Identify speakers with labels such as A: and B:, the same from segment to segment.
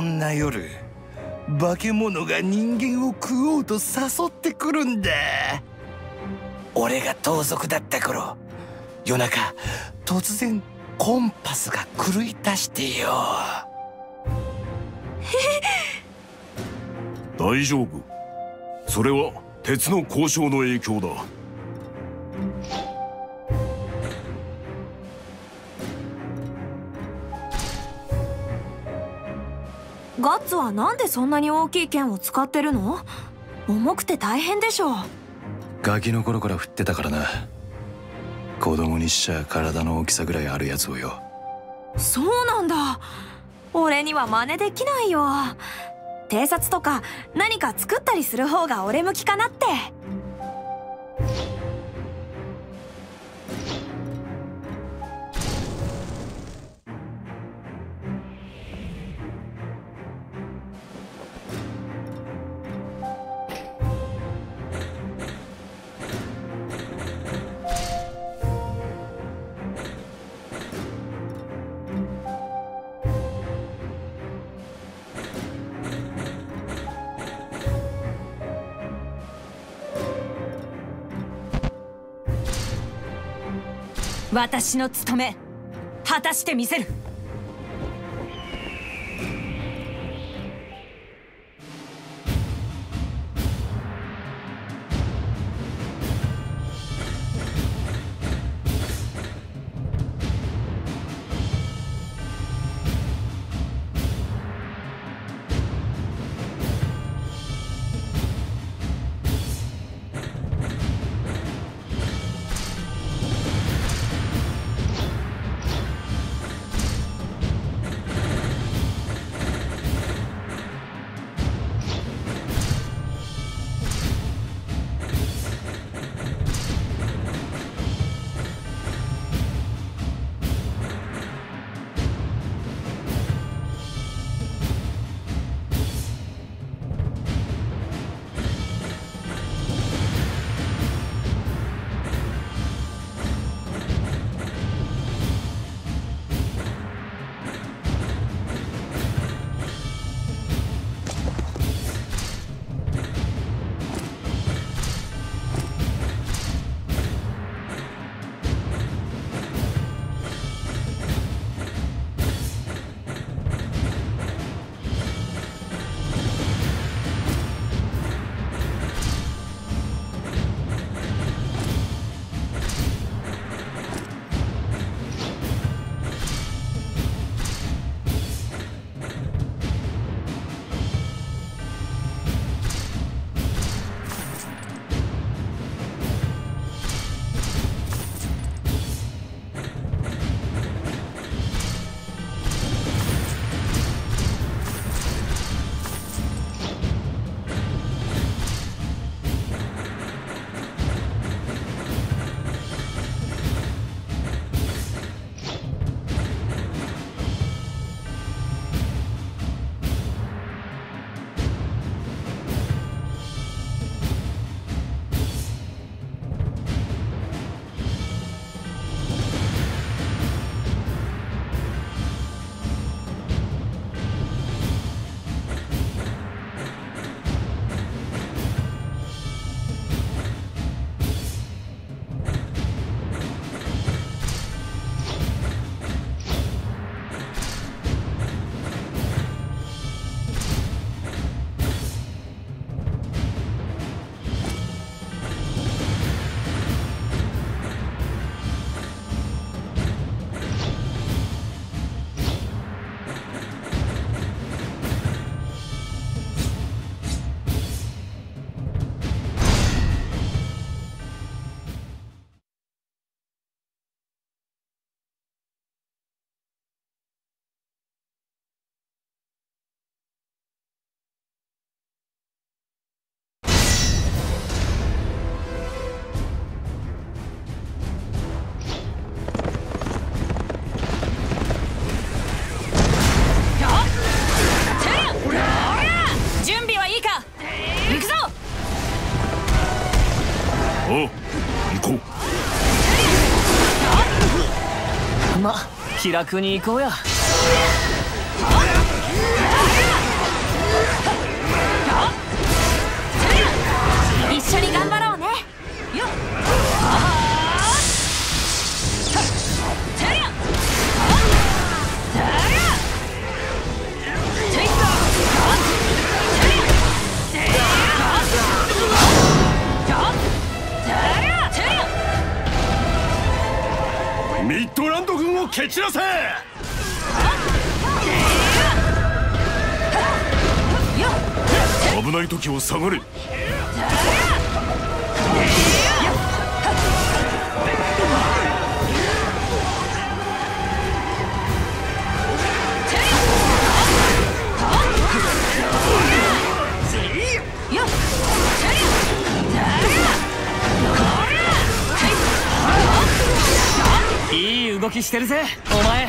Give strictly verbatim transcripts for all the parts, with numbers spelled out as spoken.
A: んな夜化け物が人間を食おうと誘ってくるんだ。俺が盗賊だった頃、夜中突然コンパスが狂い出してよ。
B: 大丈夫。それは鉄の交渉の影響だ。
C: ガッツはなんでそんなに大きい剣を使ってるの？重くて大変でしょ。
D: ガキの頃から振ってたからな。子供にしちゃ体の大きさぐらいあるやつをよ。
C: そうなんだ。俺には真似できないよ。偵察とか何か作ったりする方が俺向きかなって。私の務め果たしてみせる。
E: ま、気楽に行こうや。
C: 緒に頑張ろうね。よっ
B: ミッドランド軍を蹴散らせ。危ない時を下がれ。
E: いい動きしてるぜお前。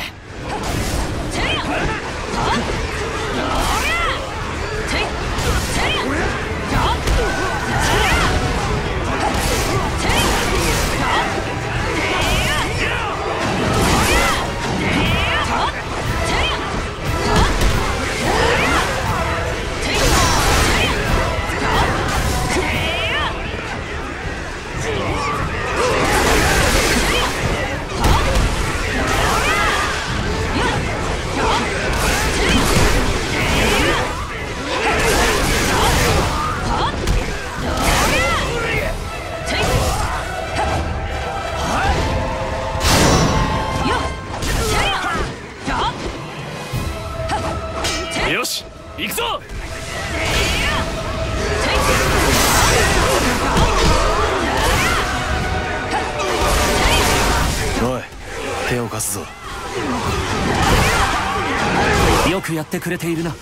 E: よし行くぞ。
D: おい手を貸すぞ。
E: よくやってくれているな。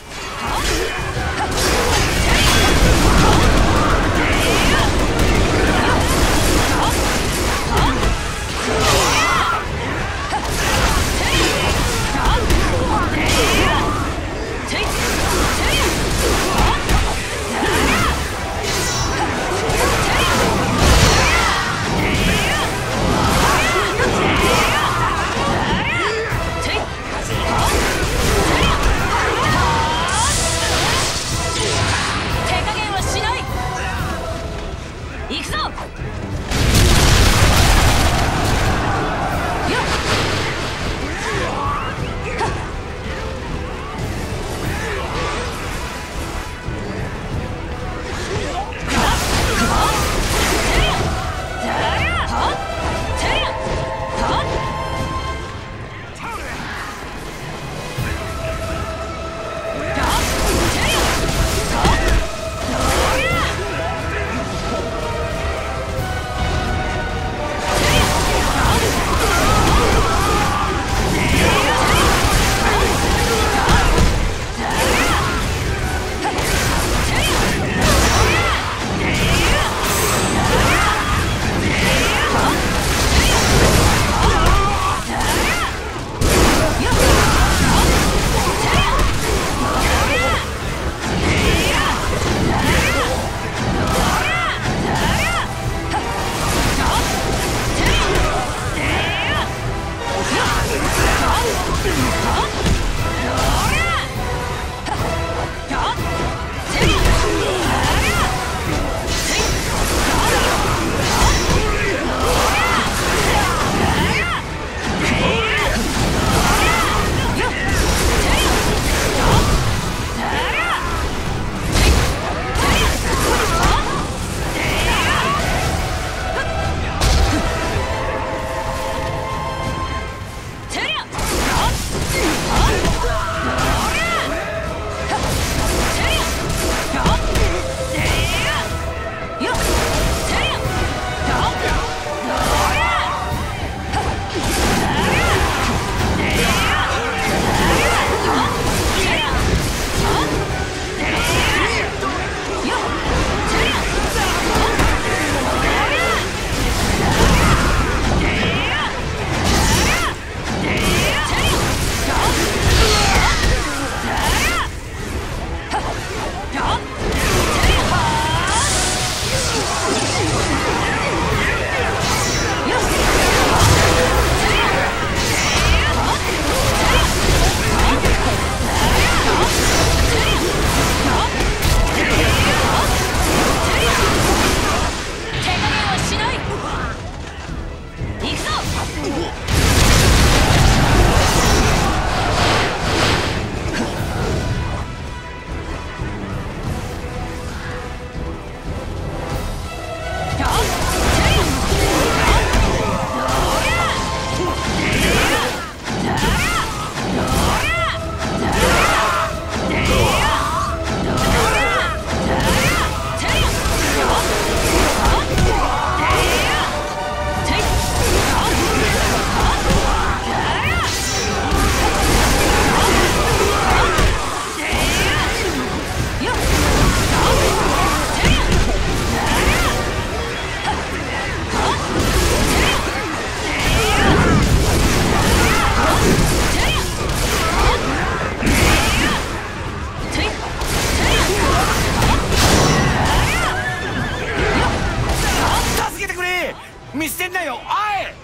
B: え。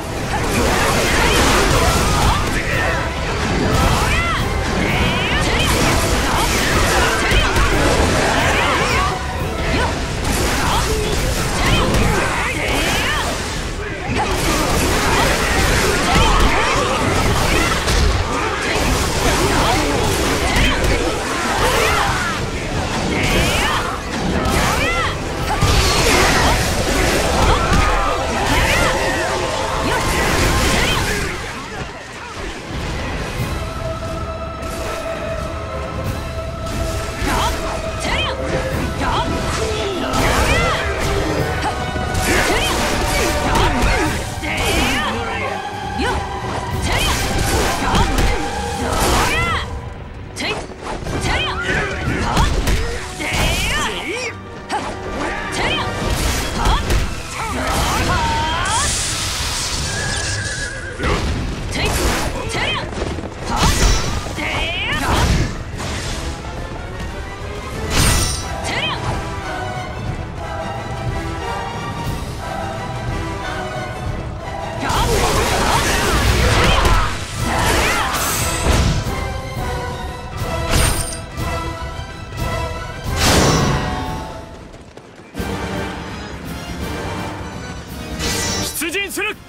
B: 出陣する。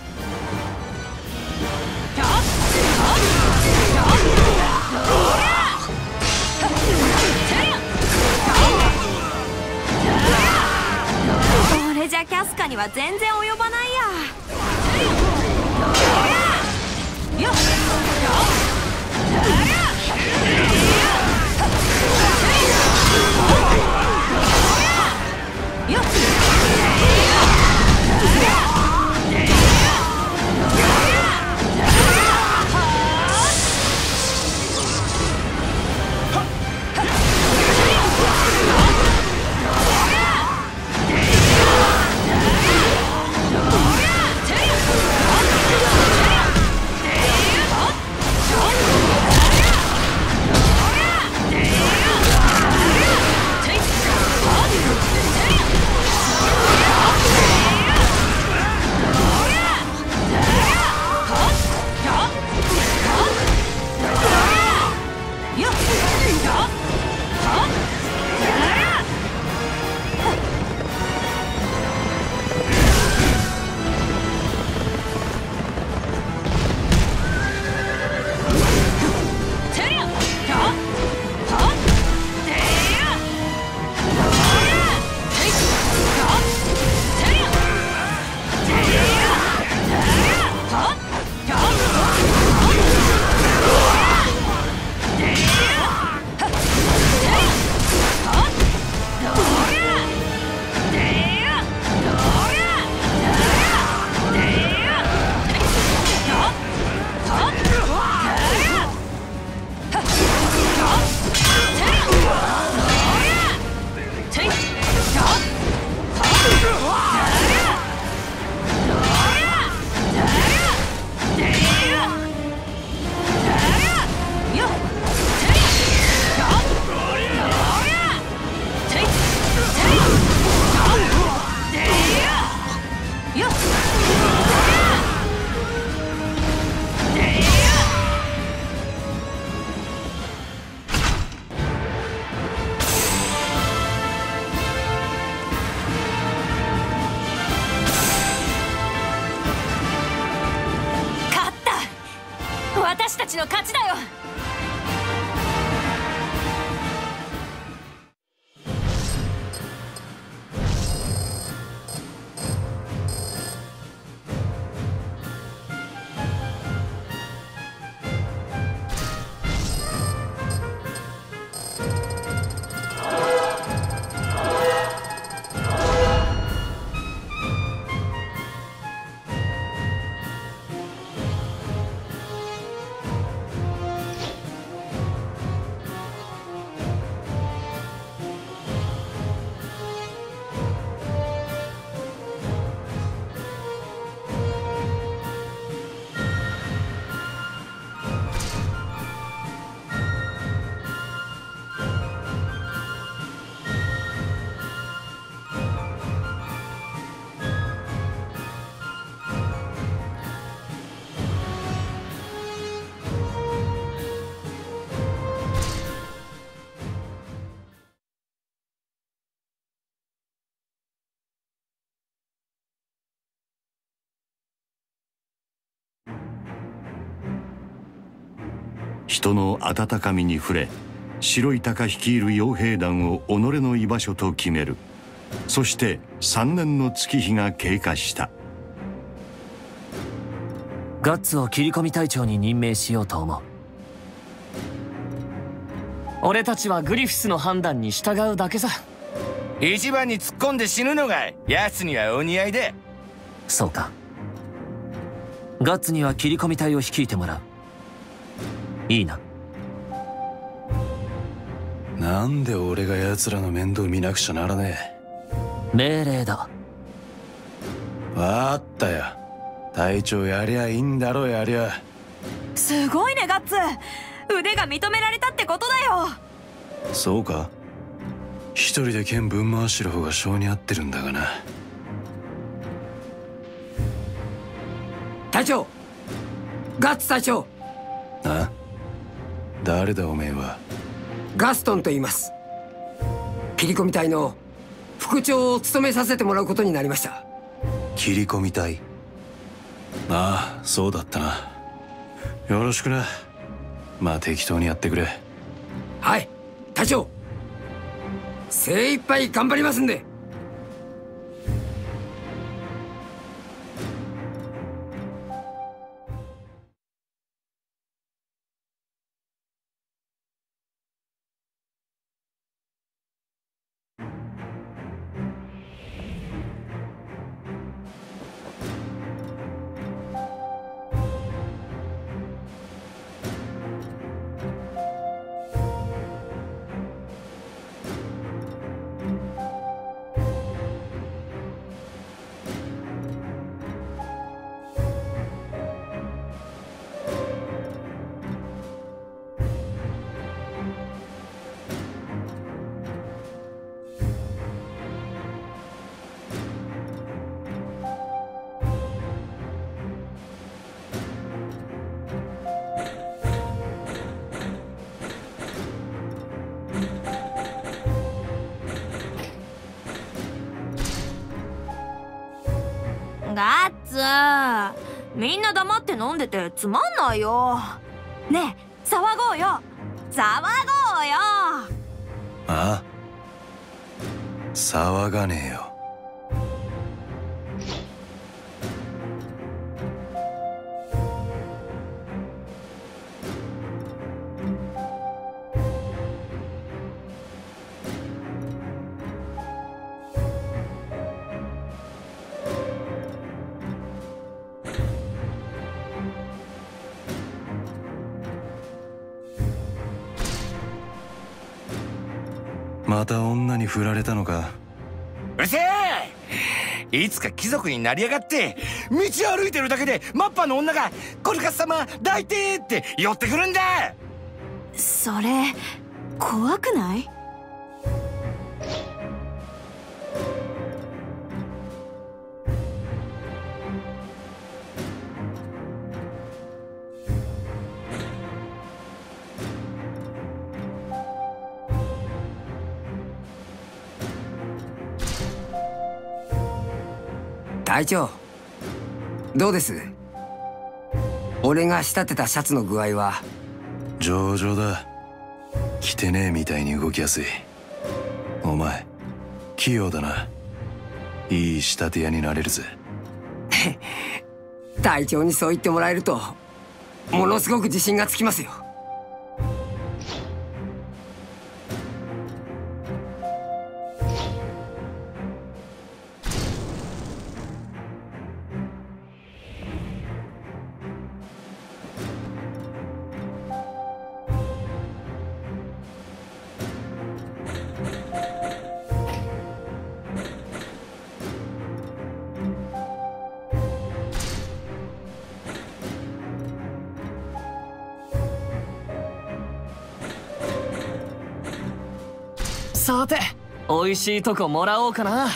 C: これじゃキャスカには全然及ばないや。私たちの勝ちだよ。
F: 人の温かみに触れ、白い鷹率いる傭兵団を己の居場所と決める。そして三年の月日が経過した。
E: ガッツを切り込み隊長に任命しようと思う。俺たちはグリフィスの判断に従うだけさ。
A: 一番に突っ込んで死ぬのが奴にはお似合いで。
E: そうか。ガッツには切り込み隊を率いてもらう。いいな。
D: なんで俺が奴らの面倒見なくちゃならね
E: え。命令だ。
D: わかったよ。隊長やりゃいいんだろ、やりゃ。
C: すごいねガッツ、腕が認められたってことだよ。
D: そうか。一人で剣ぶん回してる方が性に合ってるんだがな。
G: 隊長、ガッツ隊長。
D: あ？誰だおめえは。
G: ガストンと言います。切り込み隊の副長を務めさせてもらうことになりました。
D: 切り込み隊。ああ、そうだったな。よろしくな。まあ適当にやってくれ。
G: はい、隊長。精一杯頑張りますんで。
C: ガッツ、みんな黙って飲んでてつまんないよ。ねえ、騒ごうよ、騒ごうよ。
D: ああ、騒がねえよ。また女に振られたのか。
A: うるせえ！いつか貴族になりやがって道を歩いてるだけでマッパの女が「コルカス様抱いて!」って寄ってくるんだ。
C: それ怖くない？
G: 隊長、どうです？俺が仕立てたシャツの具合は。
D: 上々だ。着てねえみたいに動きやすい。お前器用だな。いい仕立て屋になれるぜ。
G: 隊長にそう言ってもらえるとものすごく自信がつきますよ。
E: さて、美味しいとこもらおうかな。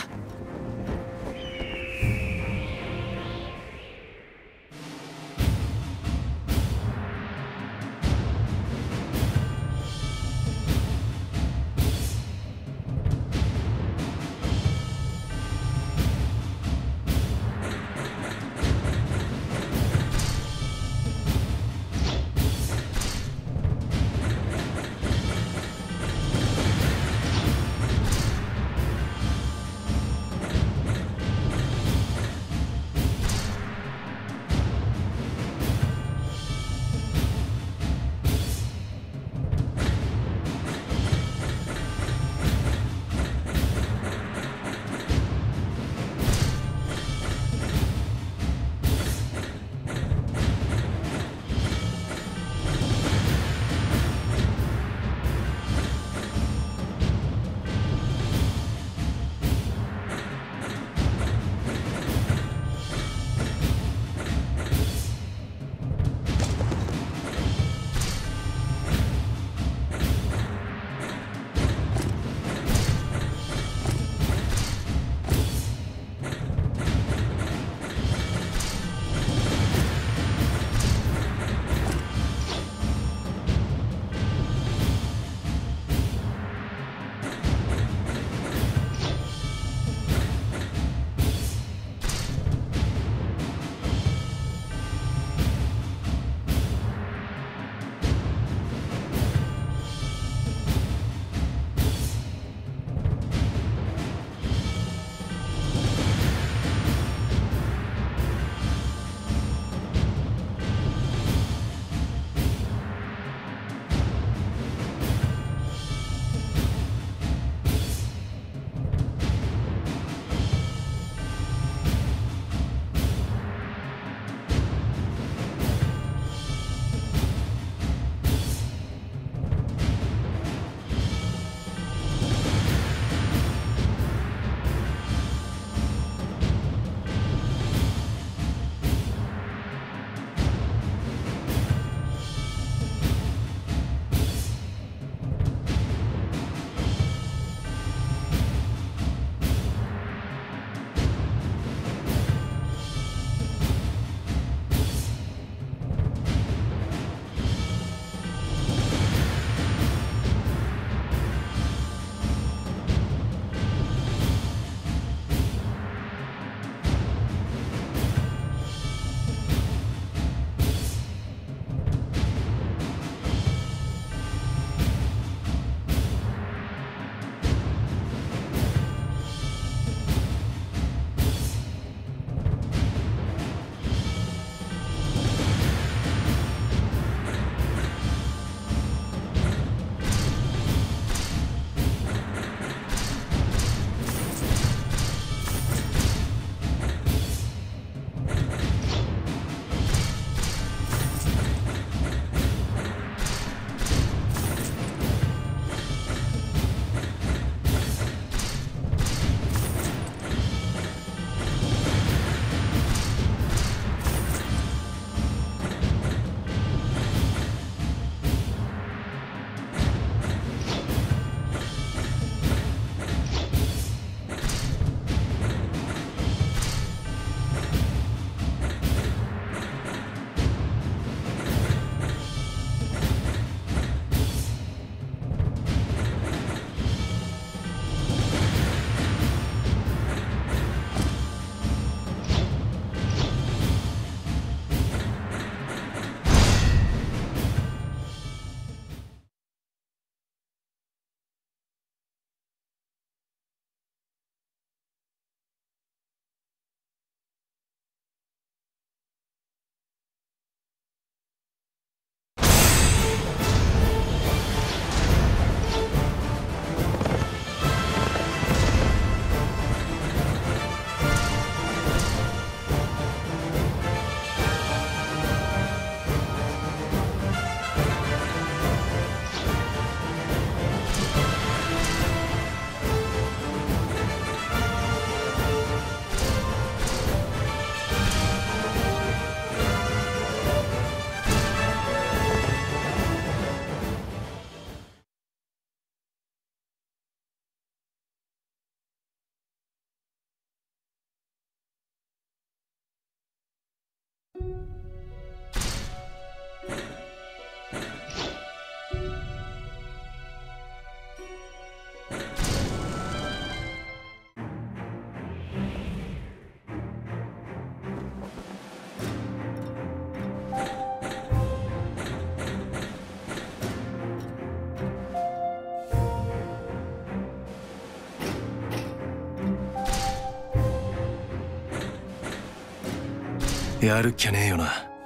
D: やるっきゃねえよな。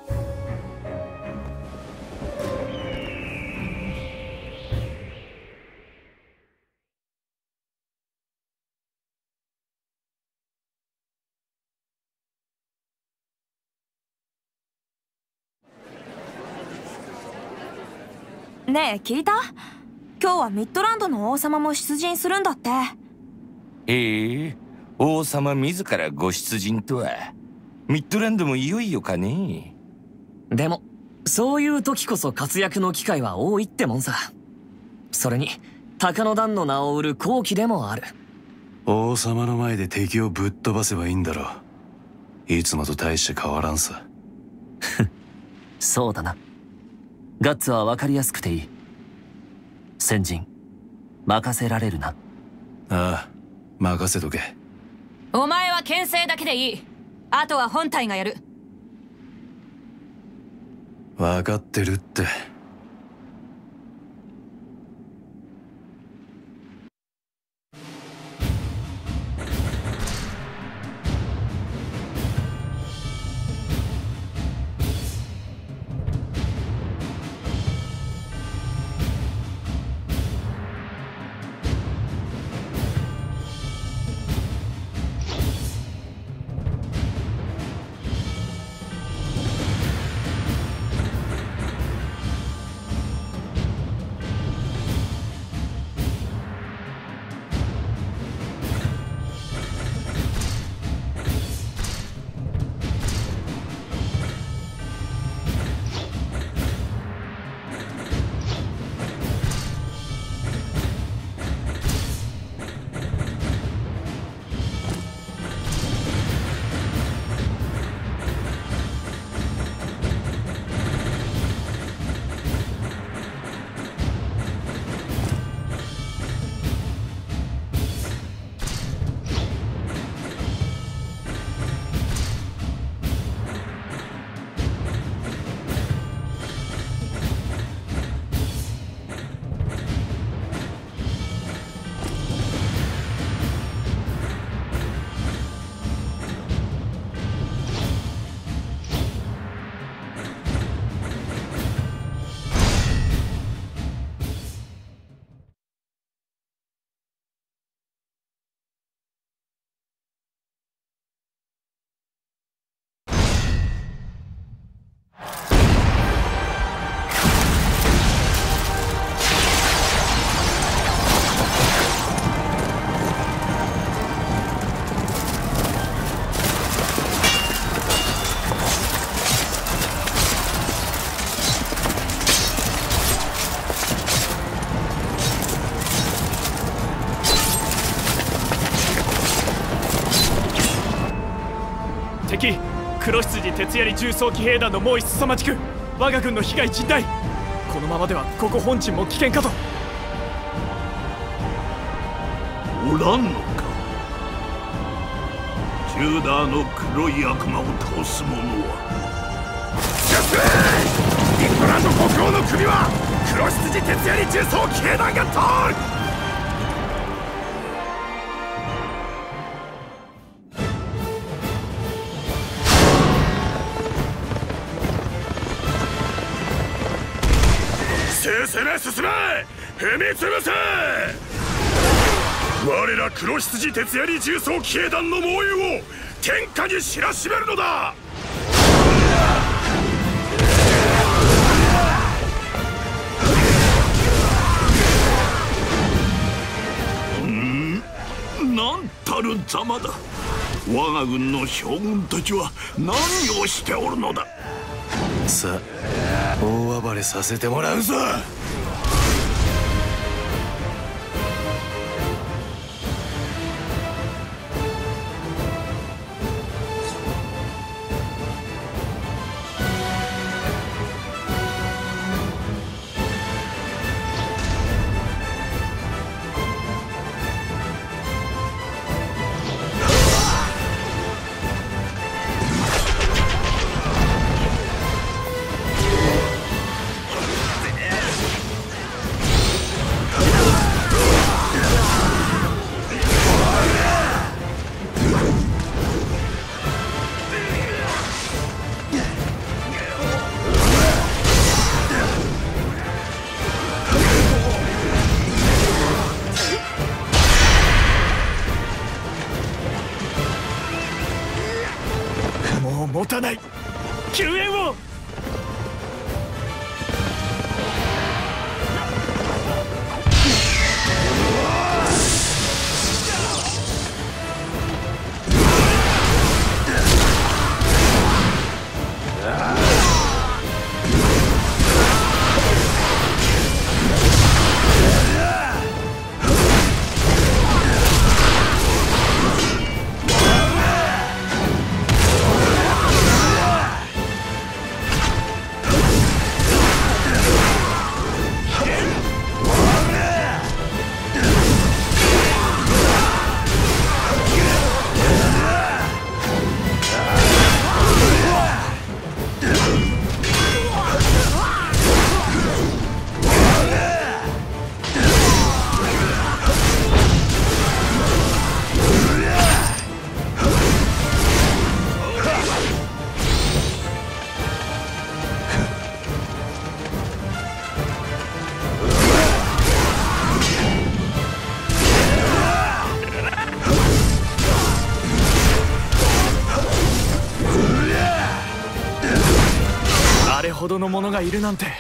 C: ねえ聞いた？今日はミッドランドの王様も出陣するんだって。
A: ええ、王様自らご出陣とは。ミッドランドもいよいよかね。
E: でもそういう時こそ活躍の機会は多いってもんさ。それに鷹の段の名を売る好機でもある。
D: 王様の前で敵をぶっ飛ばせばいいんだろう。いつもと大して変わらんさ。
E: そうだな。ガッツは分かりやすくていい。先陣任せられるな。
D: ああ、任せとけ。
H: お前は牽制だけでいい。あとは本体がやる。
D: 分かってるって。
I: 敵黒羊鉄槍重装騎兵団の猛威凄まじく、我が軍の被害甚大。このままではここ本陣も危険かと。
B: おらんのか。ジューダーの黒い悪魔を倒す者は。
A: ミッドランド国王の首は黒羊鉄槍重装騎兵団が取る。進め進め、踏み潰せ。我ら黒羊鉄槍重装騎兵団の猛威を天下に知らしめるのだ。
B: んなんたるざまだ。我が軍の将軍たちは何をしておるのだ。
D: さあ、大暴れさせてもらうぞ。
I: たない。救援を。あれほどの者がいるなんて。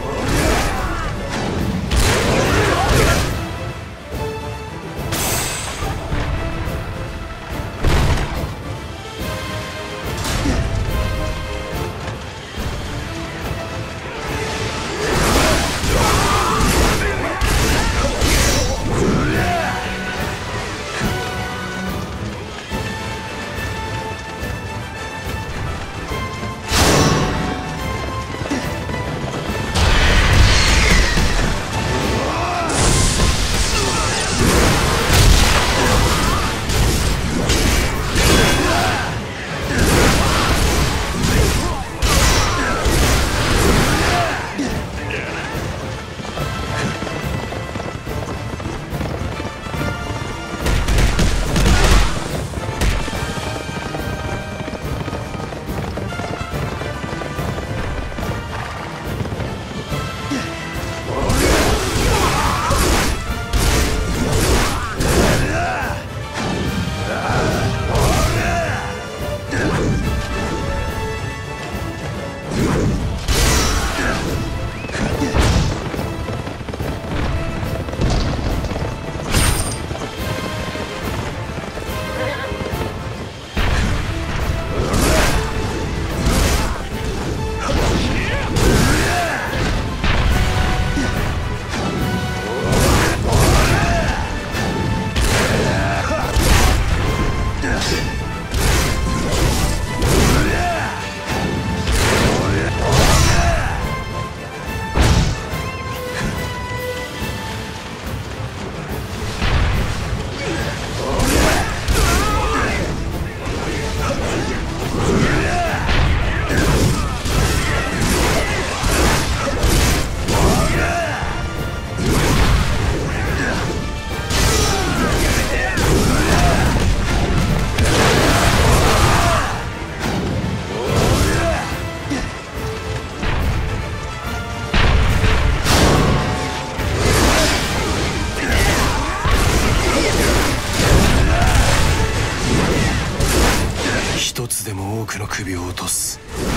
D: 一つでも多くの首を落とす。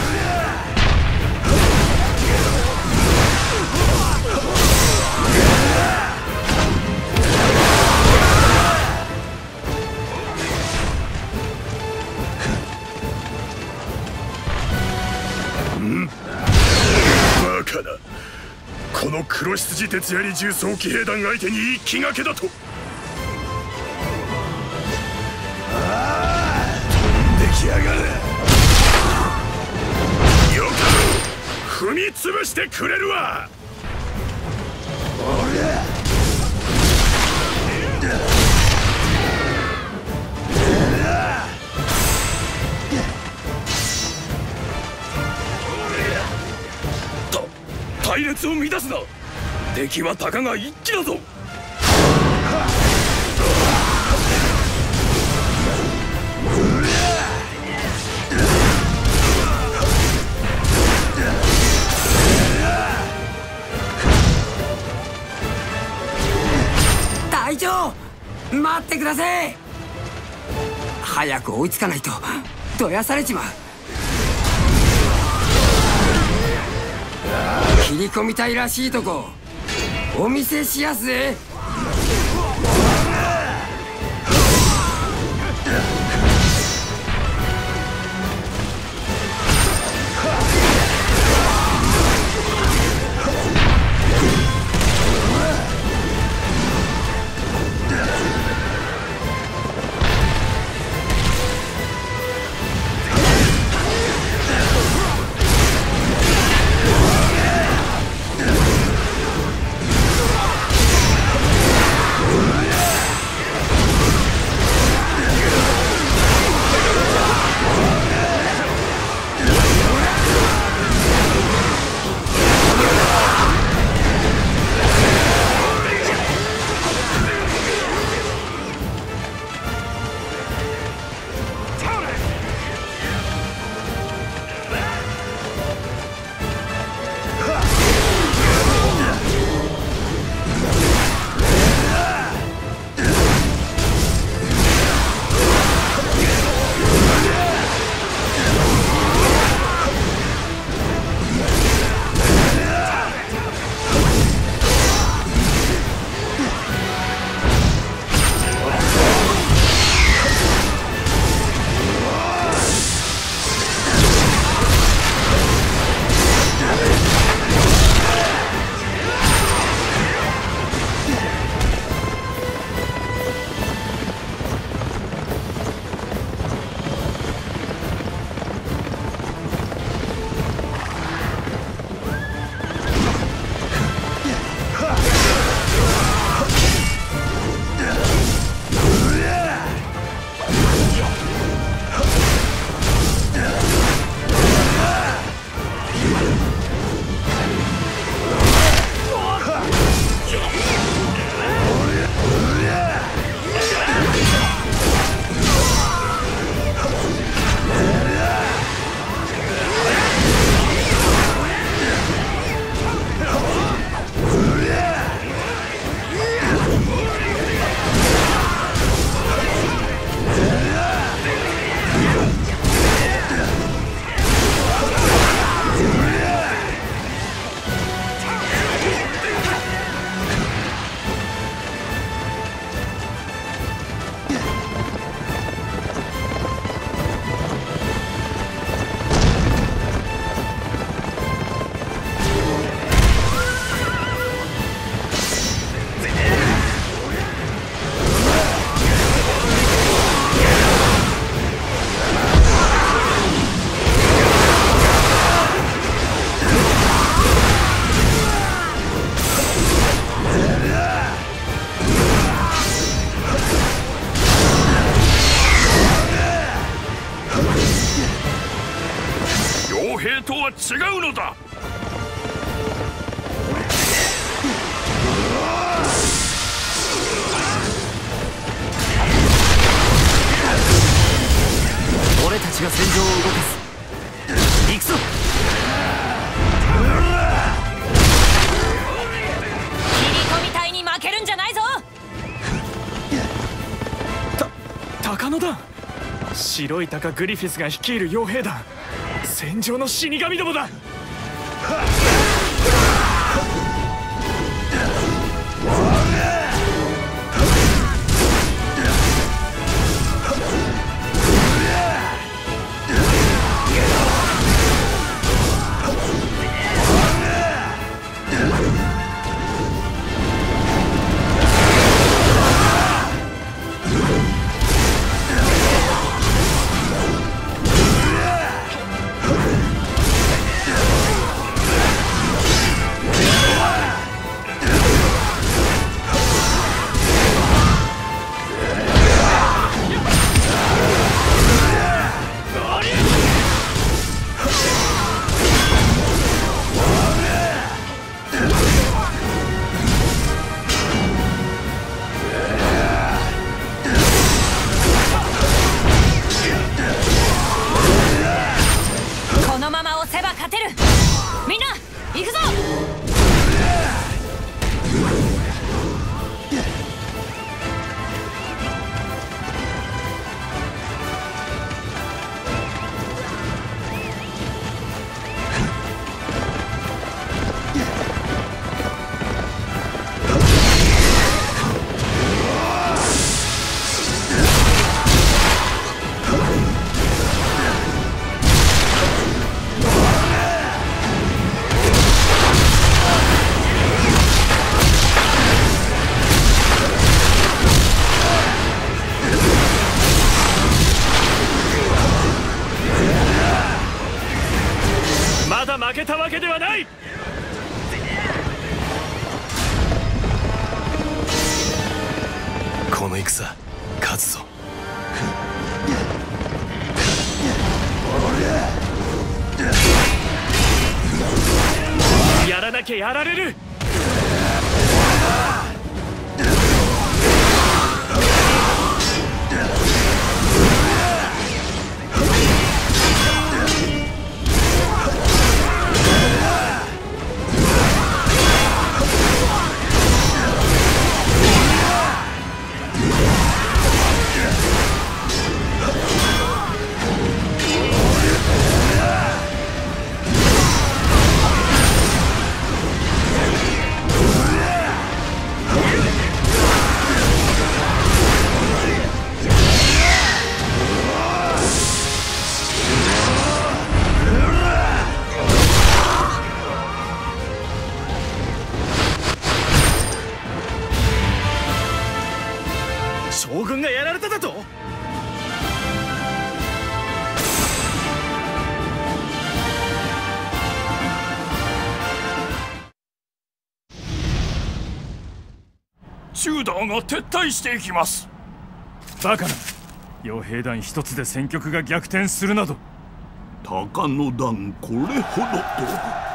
B: ん？バカだ。この黒羊鉄槍重装騎兵団相手に一気がけだと。やがれ。よく踏み潰してくれるわ。た隊列を乱すな。敵はたかが一騎だぞ。
G: 隊長、待ってください。早く追いつかないとどやされちまう。 切り込みたいらしいとこお見せしやすぜ。
B: とは違うのだ。
E: 俺たちが戦場を動かす。行くぞ。
H: 切り込み隊に負けるんじゃないぞ。
I: た鷹の団、白い鷹グリフィスが率いる傭兵団、戦場の死神どもだ。 負けたわけではない。
D: この戦勝つぞ。
I: やらなきゃやられる。将軍がやられただと。
B: ジューダーが撤退していきます。
I: バカな、傭兵団一つで戦局が逆転するなど。
B: 鷹の団これほどと。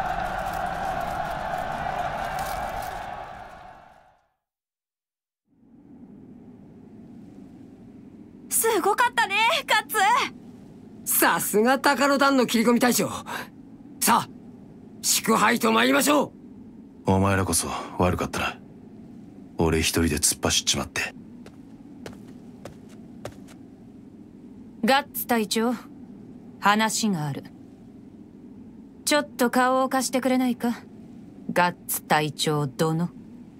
C: すごかったねガッツ。
G: さすが鷹の団の切り込み大将。さあ祝杯と参りましょう。
D: お前らこそ悪かったな。俺一人で突っ走っちまって。
H: ガッツ隊長、話がある。ちょっと顔を貸してくれないか、ガッツ隊長殿。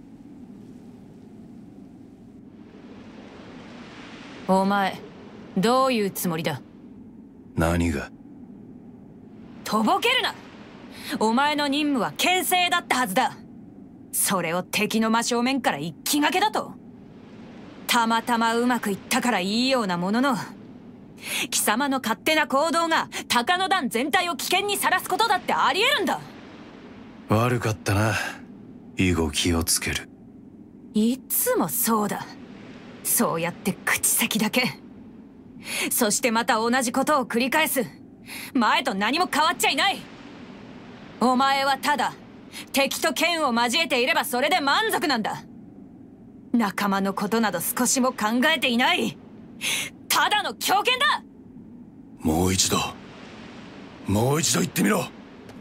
H: お前どういうつもりだ。
D: 何が。
H: とぼけるな。お前の任務は牽制だったはずだ。それを敵の真正面から一気がけだと。たまたまうまくいったからいいようなものの、貴様の勝手な行動が鷹の団全体を危険にさらすことだってありえるんだ。
D: 悪かったな。以後気をつける。
H: いつもそうだ。そうやって口先だけ。そしてまた同じことを繰り返す。前と何も変わっちゃいない。お前はただ敵と剣を交えていればそれで満足なんだ。仲間のことなど少しも考えていない。ただの狂犬だ。
D: もう一度もう一度言ってみろ。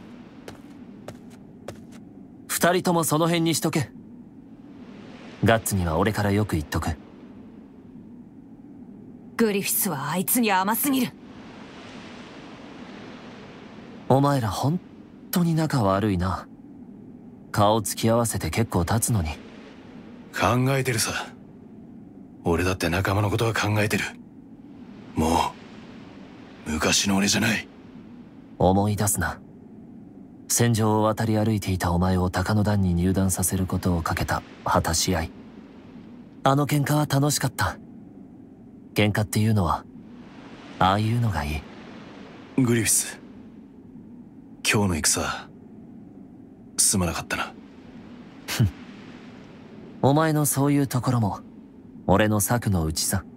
E: 二人ともその辺にしとけ。ガッツには俺からよく言っとく。
H: グリフィスはあいつに甘すぎる。
E: お前ら本当に仲悪いな。顔つき合わせて結構経つのに。
D: 考えてるさ。俺だって仲間のことは考えてる。もう昔の俺じゃない。
E: 思い出すな。戦場を渡り歩いていたお前を鷹の団に入団させることをかけた果たし合い。あの喧嘩は楽しかった。喧嘩っていうのはああいうのがいい。
D: グリフィス、今日の戦すまなかったな。
E: お前のそういうところも俺の策のうちさ。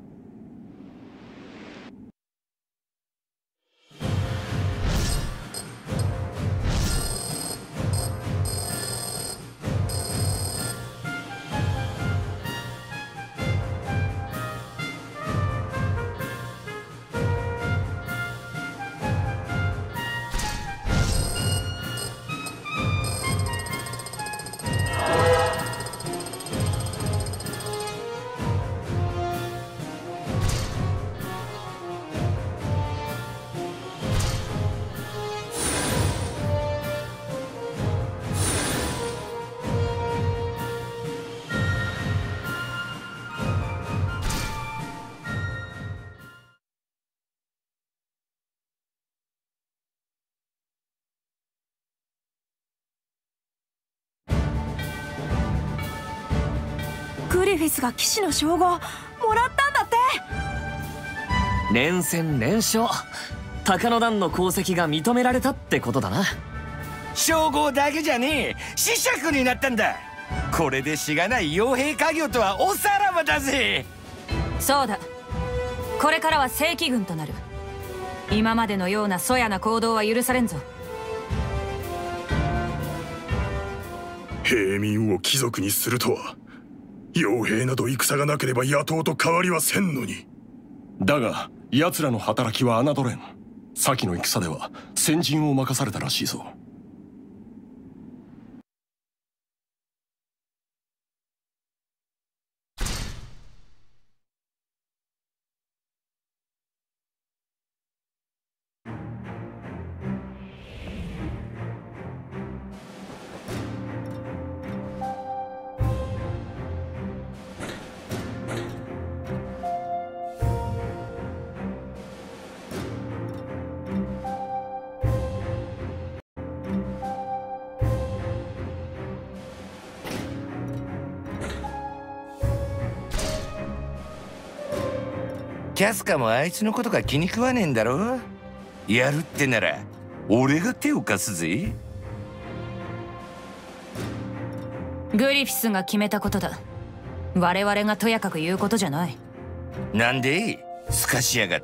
C: グリフィスが騎士の称号もらったんだって。
E: 連戦連勝。 鷹の段の功績が認められたってことだな。
A: 称号だけじゃねえ、子爵になったんだ。これでしがない傭兵家業とはおさらばだぜ。
H: そうだ、これからは正規軍となる。今までのような粗野な行動は許されんぞ。
J: 平民を貴族にするとは、傭兵など戦がなければ野党と変わりはせんのに。
K: だが奴らの働きは侮れん。先の戦では先陣を任されたらしいぞ。
A: キャスカもあいつのことが気に食わねえんだろ。やるってなら俺が手を貸すぜ。
H: グリフィスが決めたことだ。我々がとやかく言うことじゃない。
A: なんで？すかしやがって。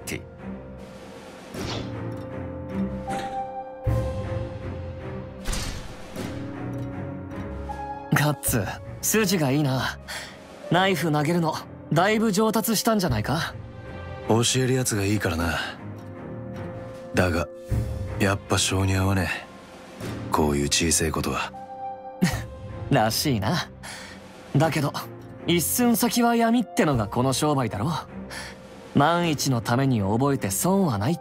E: ガッツ、筋がいいな。ナイフ投げるのだいぶ上達したんじゃないか。
D: 教えるやつがいいからな。だがやっぱ性に合わねえ、こういう小さいことは。
E: らしいな。だけど一寸先は闇ってのがこの商売だろ。万一のために覚えて損はないって。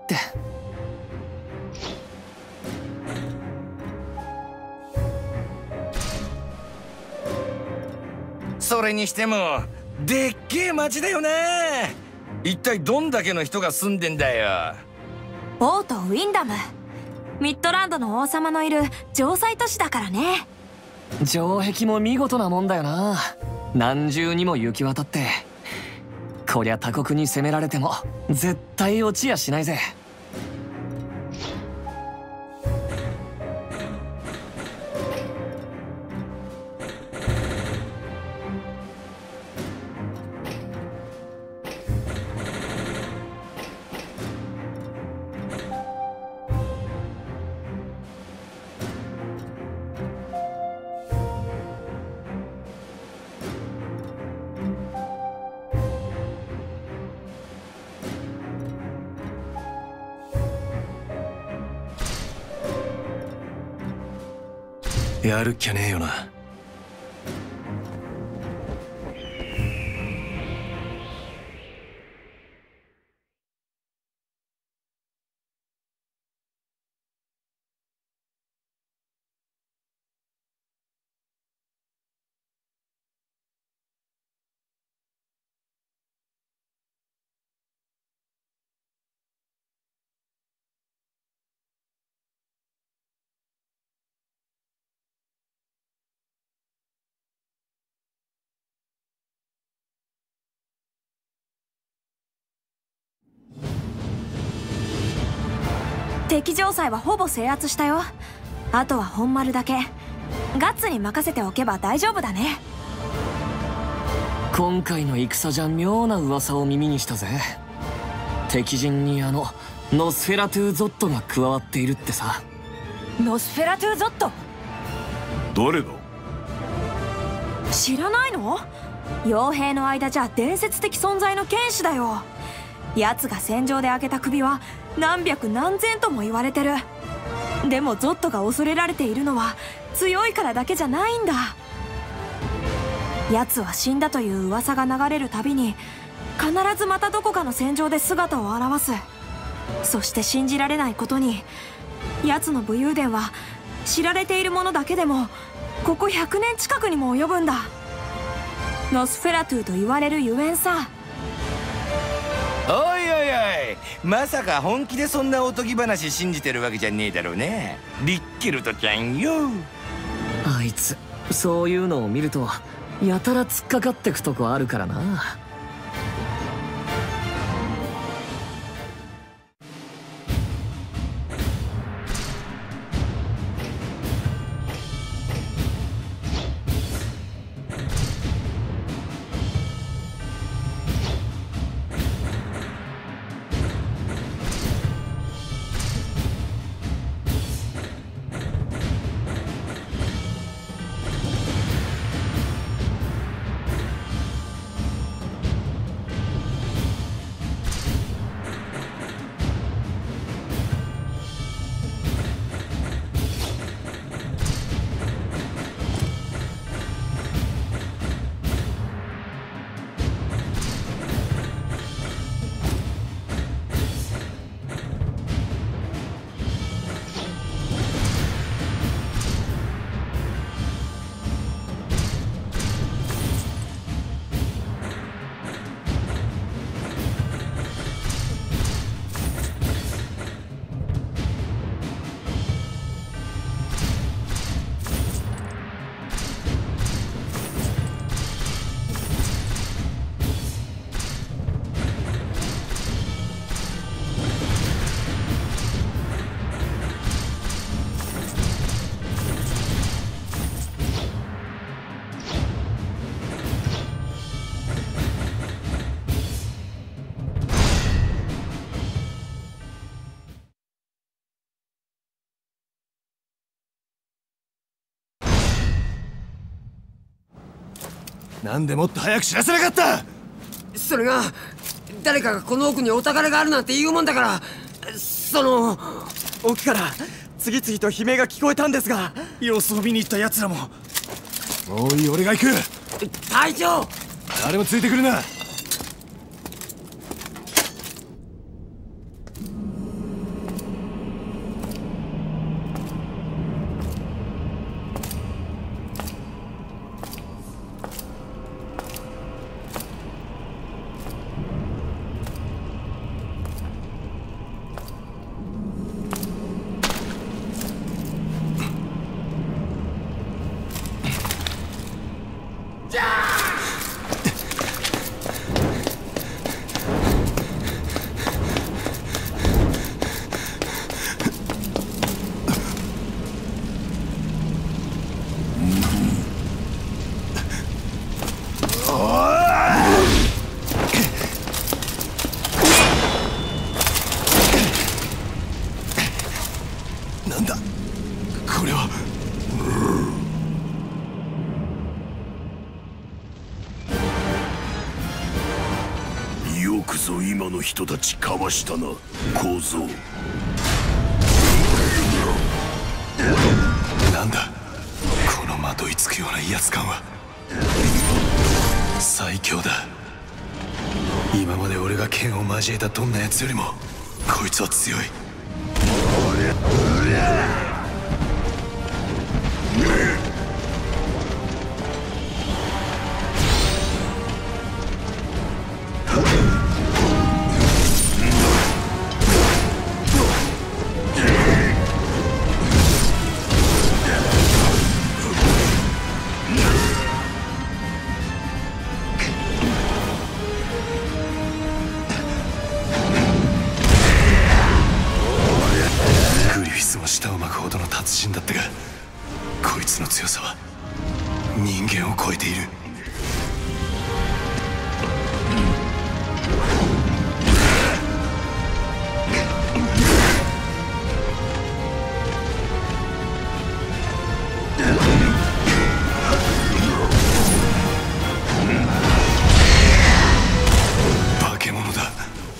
A: それにしてもでっけえ町だよな。一体どんだけの人が住んでんだよ。
C: 王都ウィンダム、ミッドランドの王様のいる城塞都市だからね。
E: 城壁も見事なもんだよな。何重にも行き渡って。こりゃ他国に攻められても絶対落ちやしないぜ。
D: やるっきゃねえよな。
C: 敵城塞はほぼ制圧したよ。あとは本丸だけ。ガッツに任せておけば大丈夫だね。
E: 今回の戦じゃ妙な噂を耳にしたぜ。敵陣にあのノスフェラトゥ・ゾットが加わっているってさ。
H: ノスフェラトゥ・ゾット？
B: 誰だ？
C: 知らないの？傭兵の間じゃ伝説的存在の剣士だよ。奴が戦場で開けた首は何百何千とも言われてる。でもゾットが恐れられているのは強いからだけじゃないんだ。奴は死んだという噂が流れるたびに必ずまたどこかの戦場で姿を現す。そして信じられないことに、奴の武勇伝は知られているものだけでもここひゃくねん近くにも及ぶんだ。ノスフェラトゥと言われるゆえんさ。
A: おいおいおい、まさか本気でそんなおとぎ話信じてるわけじゃねえだろうね、リッケルトちゃんよ。
E: あいつそういうのを見るとやたら突っかかってくとこあるからな。
D: なんでもっと早く知らせなかった。
G: それが誰かがこの奥にお宝があるなんて言うもんだから、その
I: 奥から次々と悲鳴が聞こえたんですが、様子を見に行った奴らも。
D: おい、俺が行く。
G: 隊長、
D: 誰もついてくるな。なんだこれは。
B: よくぞ今の人たちかわしたな、小僧。
D: なんだこのまといつくような威圧感は。最強だ。今まで俺が剣を交えたどんな奴よりもこいつは強い。舌を巻くほどの達人だったが、こいつの強さは人間を超えている。化け物だ。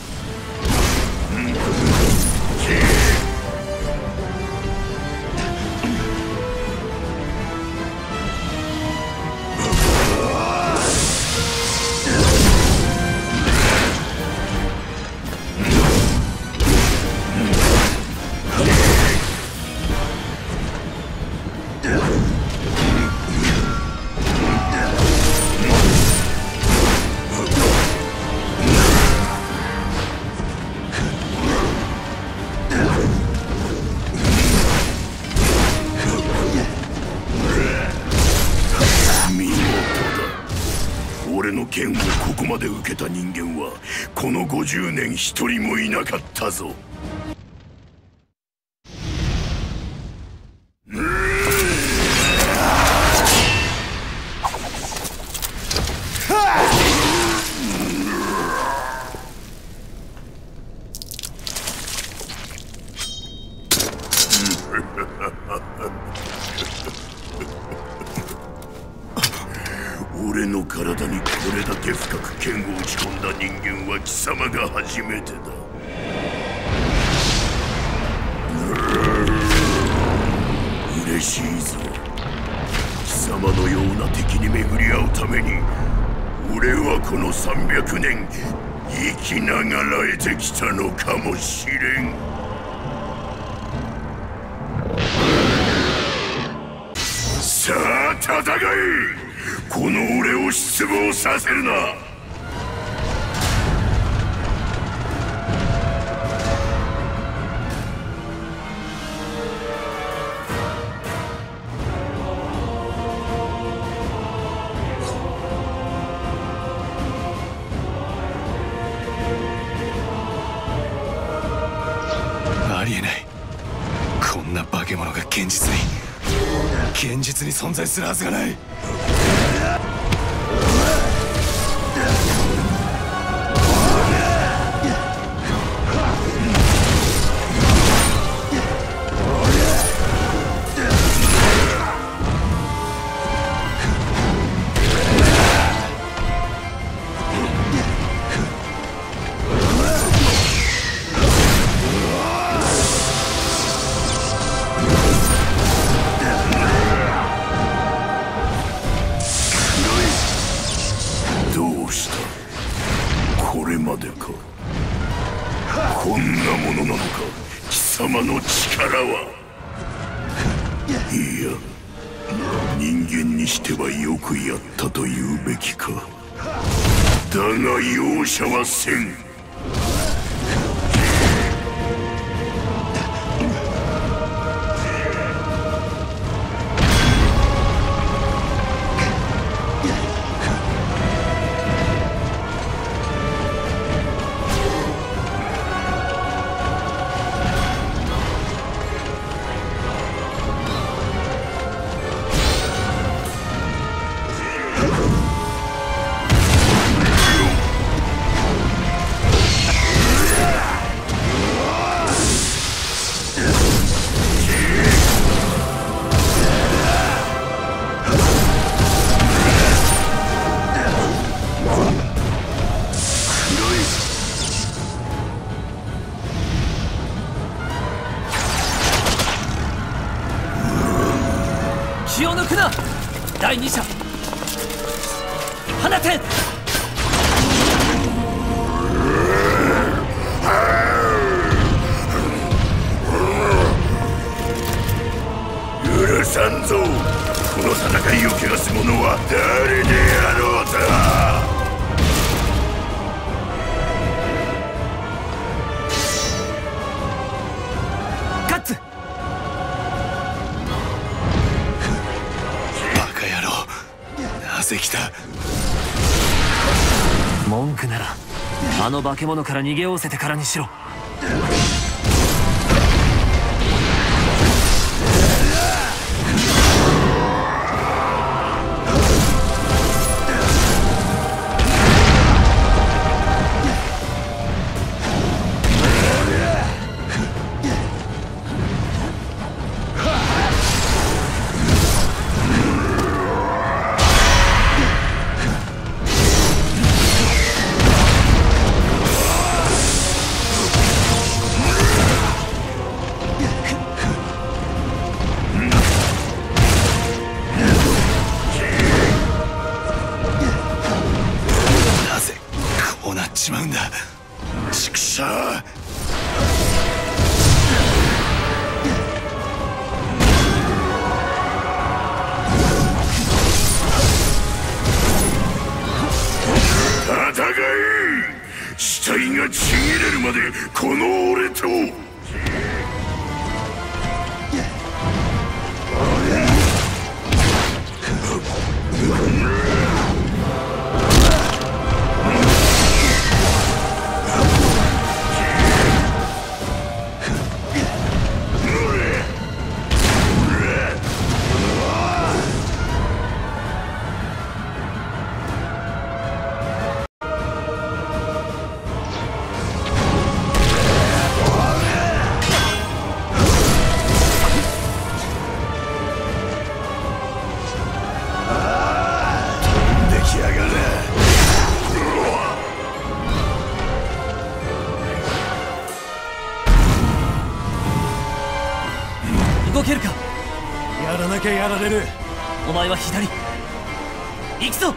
B: 俺の剣をここまで受けた人間はこのごじゅうねん一人もいなかったぞ。俺の体にこれだけ深く剣を打ち込んだ人間は貴様が初めてだ。嬉しいぞ。貴様のような敵に巡り合うために俺はこのさんびゃくねん生きながらえてきたのかもしれん。さあ戦え。この俺を失望させるな。
D: ありえない。こんな化け物が現実に現実に存在するはずがない。
B: いや、人間にしてはよくやったと言うべきか。だが容赦はせん。
E: 気を抜くな。第二射放て。
B: 許さんぞ。この戦いを汚す者は誰であろうと。
D: なぜ来た。
E: 文句ならあの化け物から逃げおおせてからにしろ。
D: しまうんだ。
B: 畜生。戦い。死体がちぎれるまでこの俺と。
E: 動けるか。
I: やらなきゃやられる。
E: お前は左。行くぞ。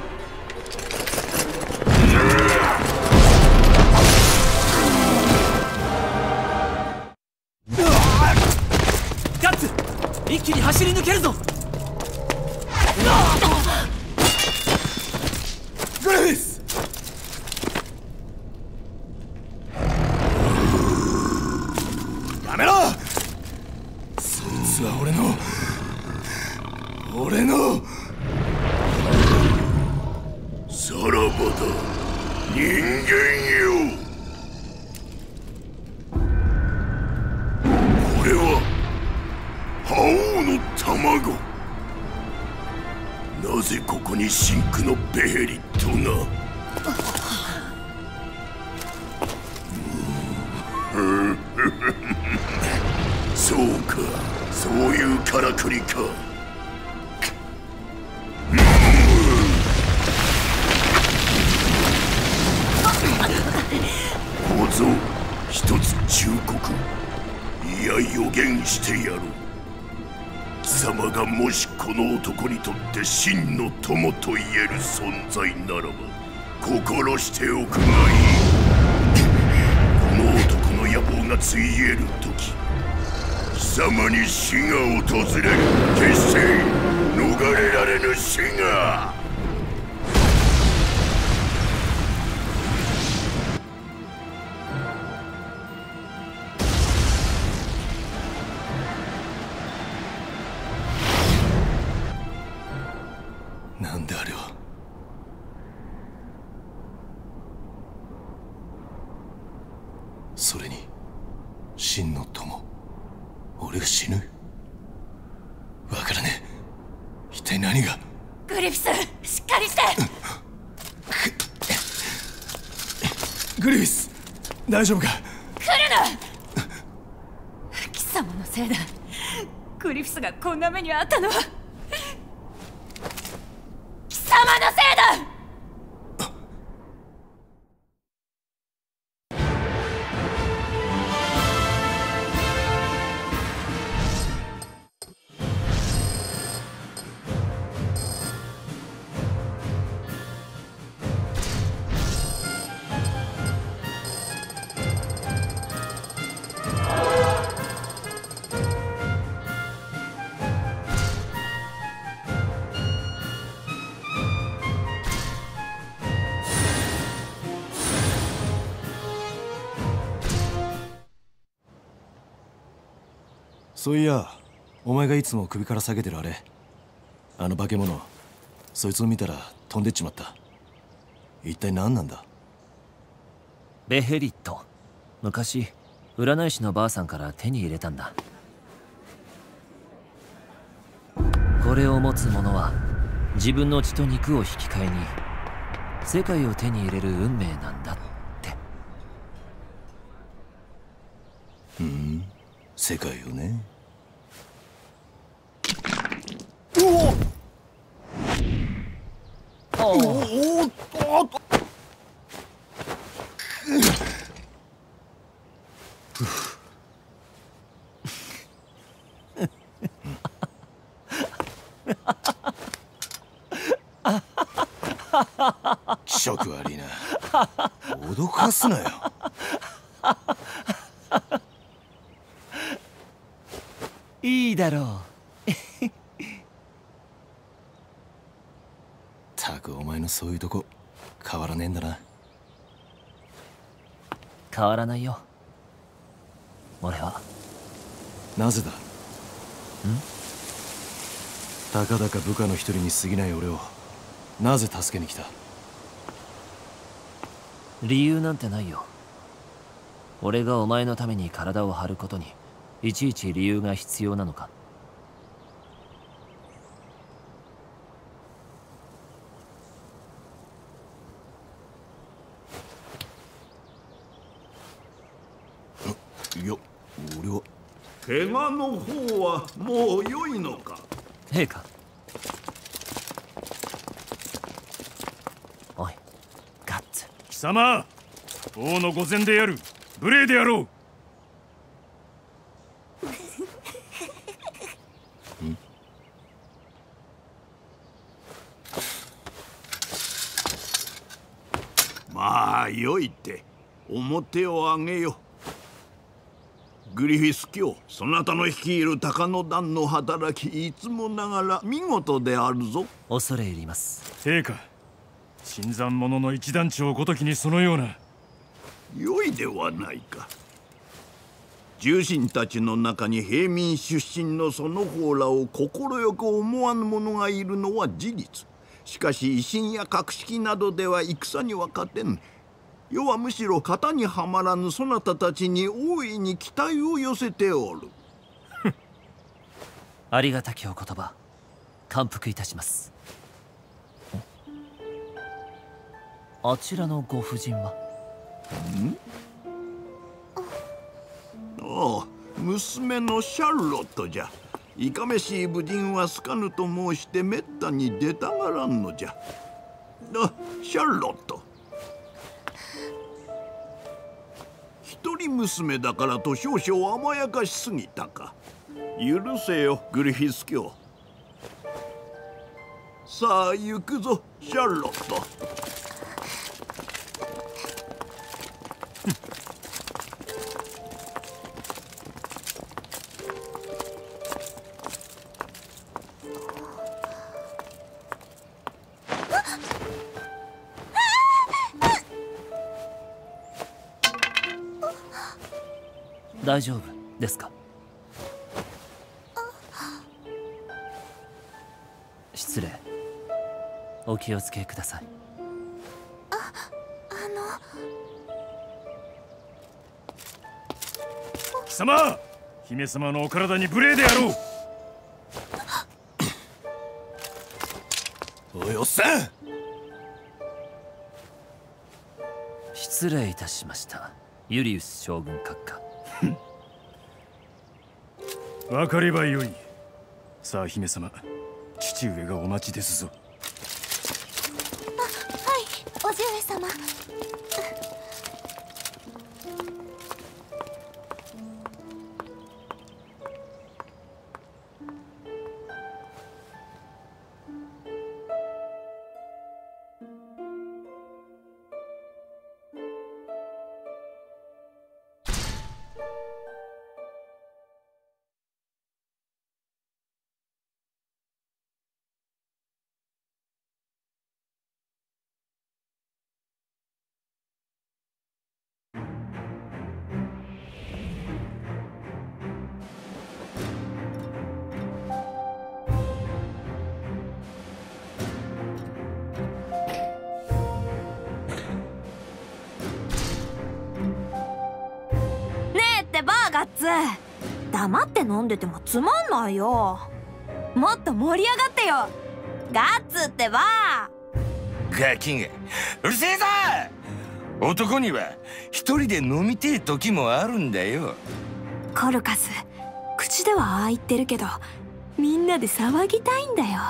E: ガッツ、一気に走り抜けるぞ。
I: グレフィス。やめろ。そいつは俺の俺の
B: さらばだ、人間よ。これは覇王の卵。なぜここに真紅のベヘリットが。そうか、そういうからくりか。小僧、一つ忠告、いや予言してやろう。貴様がもしこの男にとって真の友と言える存在ならば心しておくがいい。この男の野望がついえる時、貴様に死が訪れる。決して逃れられぬ死が。
D: なんであれは。それに真の友、俺が死ぬ。わからねえ。一体何が。
H: グリフィス、しっかりして。
D: グリフィス、大丈夫か。
H: 来るな。貴様のせいだ。グリフィスがこんな目にあったのは貴様のせいだ。
D: そういや、お前がいつも首から下げてるあれ、あの化け物、そいつを見たら飛んでっちまった。一体何なんだ。
E: ベヘリット。昔占い師のばあさんから手に入れたんだ。これを持つ者は自分の血と肉を引き換えに世界を手に入れる運命なんだって。
D: ふん、世界をね。
B: おおおおっと。
D: 気色悪いな。脅かすなよ。
E: いいだろう。
D: たくお前のそういうとこ変わらねえんだな。
E: 変わらないよ、俺は。
D: なぜだ。んたかだか部下の一人に過ぎない俺をなぜ助けに来た。
E: 理由なんてないよ。俺がお前のために体を張ることにいちいち理由が必要なのか。
D: いや、俺は。
L: 怪我の方はもう良いのか。
E: 陛下。おい、ガッツ。
J: 貴様、王の御前でやる無礼でやろう。
L: まあよいって、表を上げよ。グリフィス卿、そなたの率いる鷹の団の働き、いつもながら見事であるぞ。
E: 恐れ入ります。
J: 陛下、新参者の一団長ごときにそのような。
L: 良いではないか。重臣たちの中に平民出身のその方らを快く思わぬ者がいるのは事実。しかし威信や格式などでは戦には勝てん。世はむしろ型にはまらぬそなたたちに大いに期待を寄せておる。
E: ありがたきお言葉、感服いたします。あちらのご婦人は。
L: ん？ああ、娘のシャルロットじゃ。いかめしい武人は好かぬと申してめったに出たがらんのじゃ。あ、シャルロット。一人娘だからと少々甘やかしすぎたか。許せよ、グリフィス卿。さあ行くぞ、シャルロット。
E: 大丈夫ですか？失礼。お気をつけください。
C: あ、あの
M: 貴様、姫様のお体に無礼であろう。
A: おいおっさん、
E: 失礼いたしました、ユリウス将軍閣下。
M: 分かればよい。さあ姫様、父上がお待ちですぞ。
C: あ、はい、おじ上様。ガッツ、黙って飲んでてもつまんないよ。もっと盛り上がってよ、ガッツってば。
A: ガキがうるせえぞ。男には一人で飲みてえ時もあるんだよ。
C: コルカス、口ではああ言ってるけどみんなで騒ぎたいんだよ。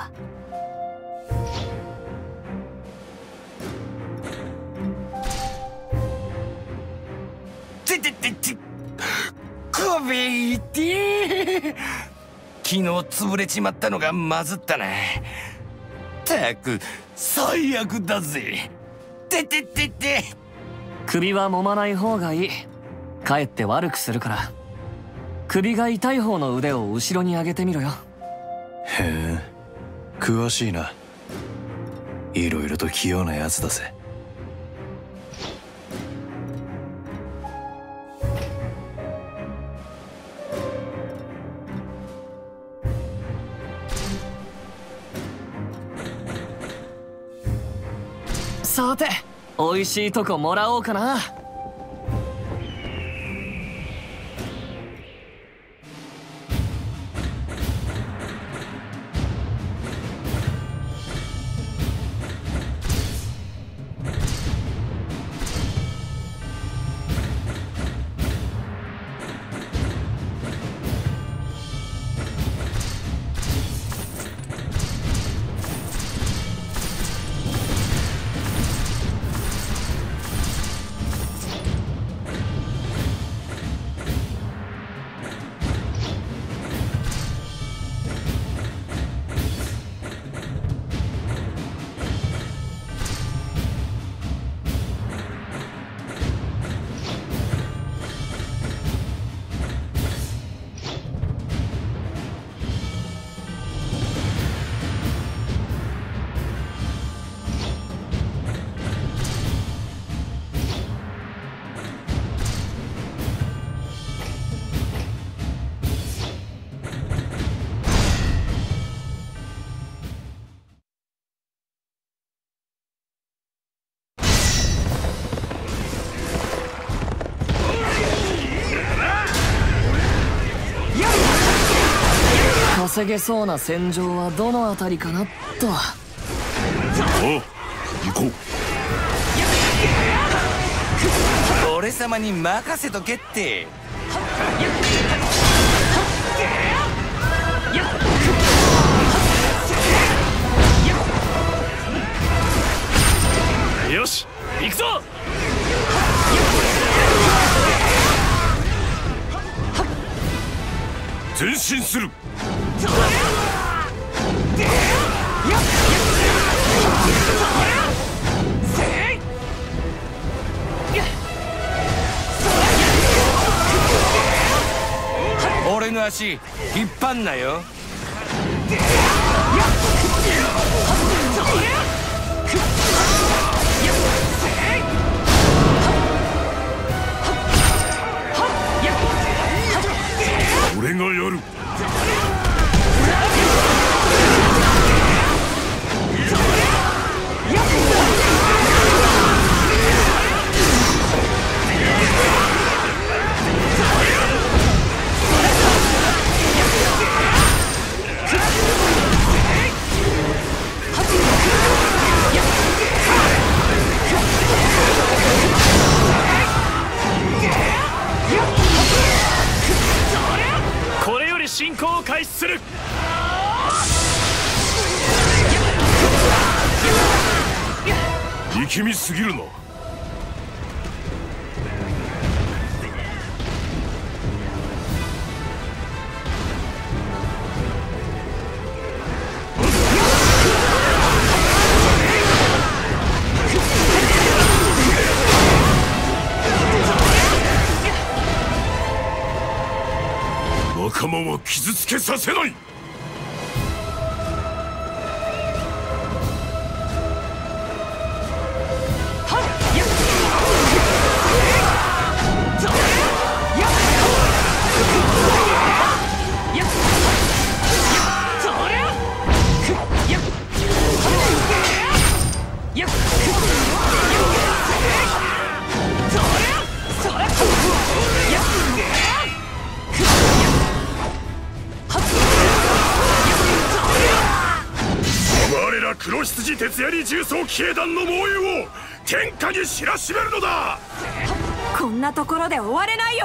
A: てててて、首痛え。昨日潰れちまったのがまずったな。たく最悪だぜ。てててて。
E: 首は揉まない方がいい。かえって悪くするから。首が痛い方の腕を後ろに上げてみろよ。
D: へえ、詳しいな。いろいろと器用なやつだぜ。
E: さて、美味しいとこもらおうかな。稼げそうな戦場はどのあたりかなと。
B: ああ、行こ
A: う。俺様に任せとけって。
M: よし、行くぞ。
B: 前進する。
A: 俺の足引っ張んなよ。
J: がやる。
I: これより進行を開始する。
J: 力みすぎるな。仲間は傷つけさせない。我ら黒羊徹夜里重装騎兵団の猛威を天下に知らしめるのだ。
C: こんなところで終われないよ。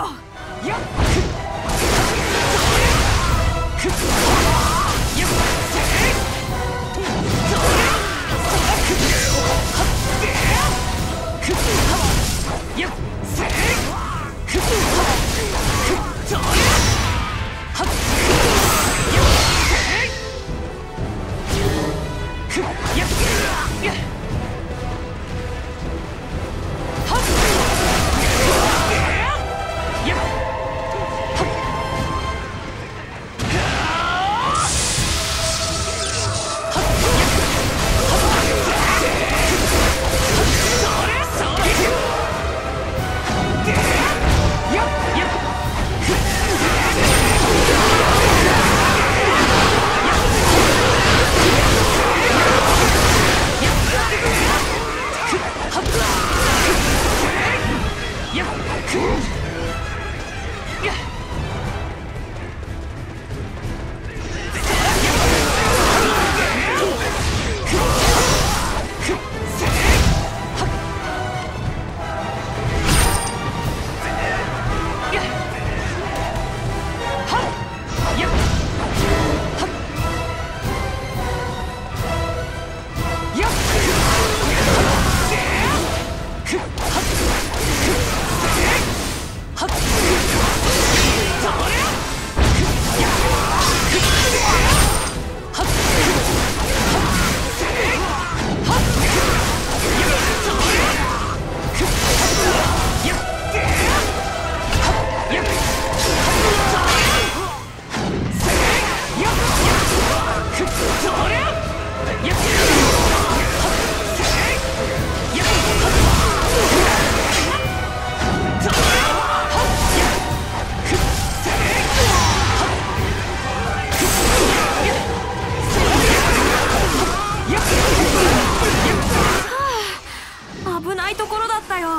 C: 危ないところだったよ。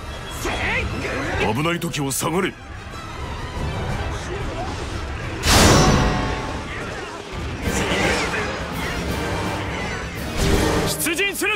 J: 危ない時を下がれ。
I: 出陣する。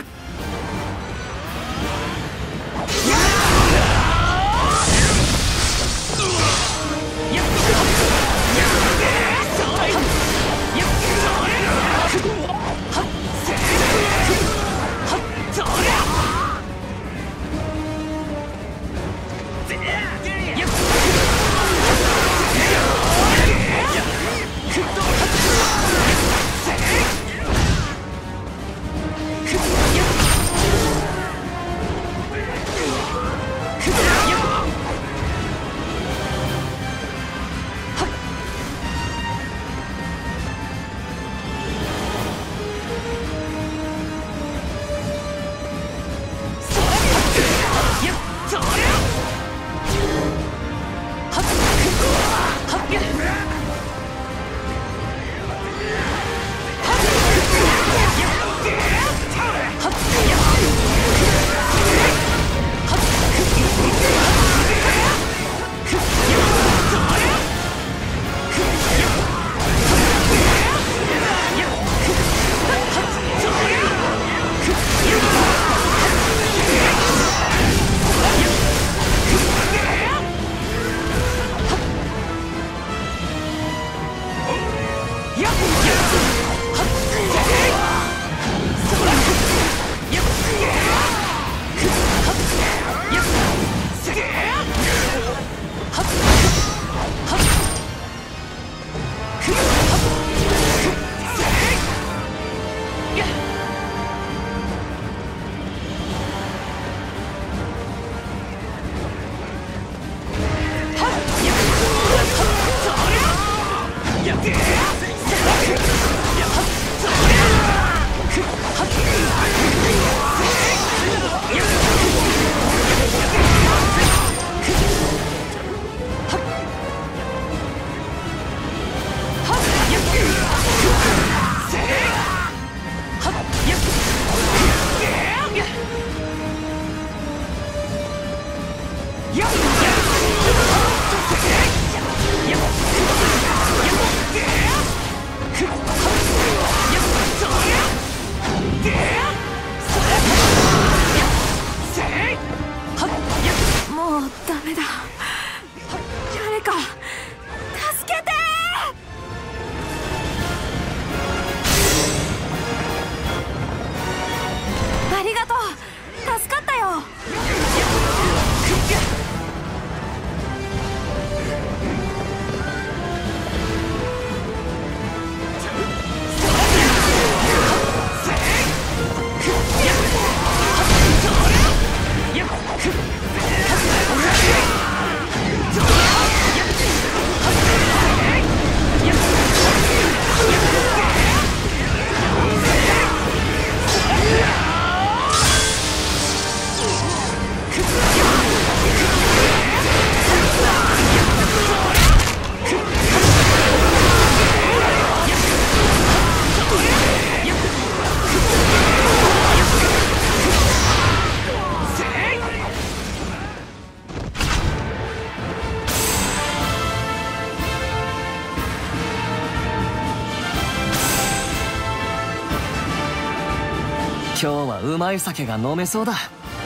E: 今日はうまい酒が飲めそうだ。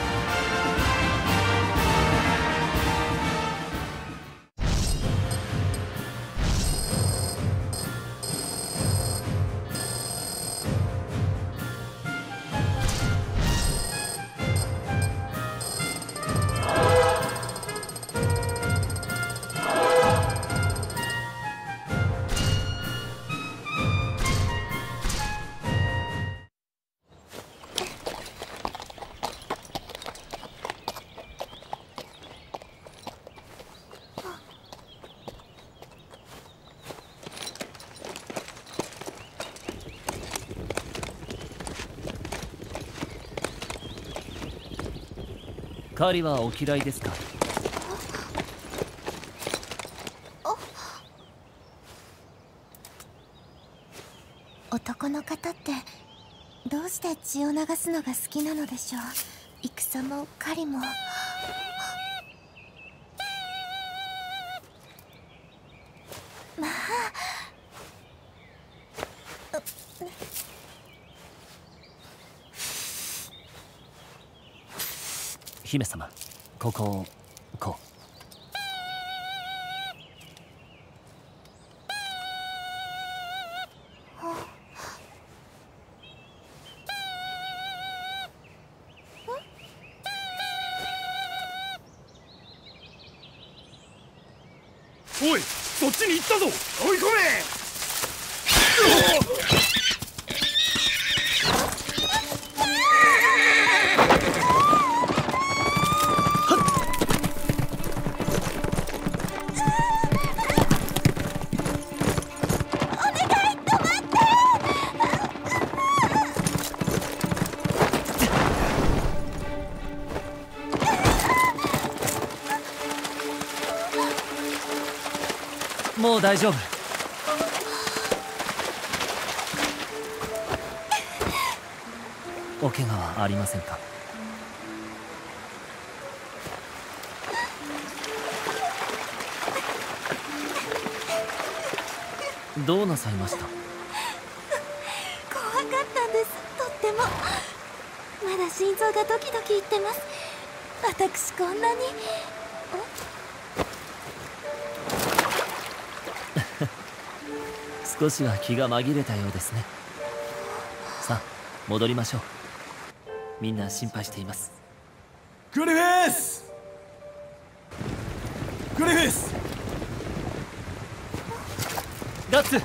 E: 狩りはお嫌いですか？
N: 男の方ってどうして血を流すのが好きなのでしょう。戦も狩りも。まあ
E: 姫様、ここをこう。
J: おい、そっちに行ったぞ。追い込め。
E: もう大丈夫。お怪我はありませんか？どうなさいました？
N: 怖かったんです、とっても。まだ心臓がドキドキいってます。私こんなに。
E: 少しは気が紛れたようですね。さあ戻りましょう。みんな心配しています。
M: グリフィスグリフィス
E: ガッツ。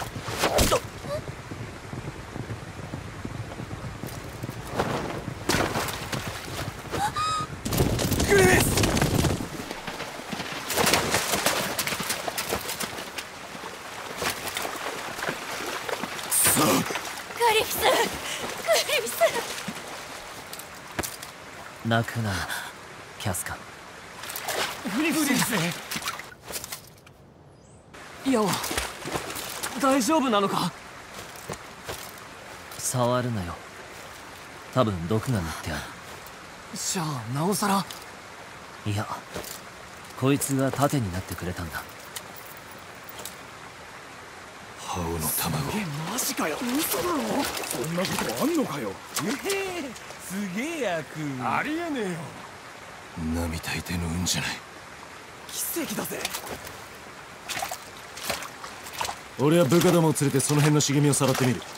M: グリフィス
N: グリフィスグリフィス。
E: 泣くなキャスカ。
I: グリフ先生。いや、大丈夫なのか？
E: 触るなよ。多分毒が塗ってある。
I: じゃあなおさら。
E: いや、こいつが盾になってくれたんだ。
M: ハオの卵。
I: え、マジかよ。嘘だろ。そんなことあんのかよ。
M: ええ、すげえ役。ありえねえよ。並大抵の運じゃない。
I: 奇跡だぜ。
M: 俺は部下どもを連れてその辺の茂みをさらってみる。